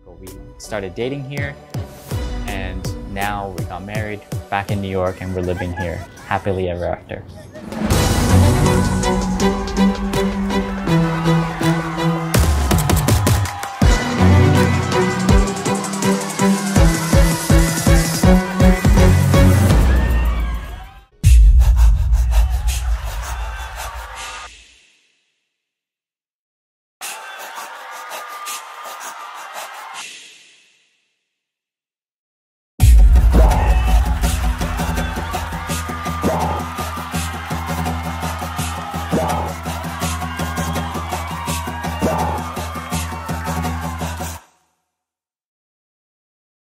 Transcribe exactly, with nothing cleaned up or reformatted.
We started dating here, and now we got married back in New York, and we're living here happily ever after.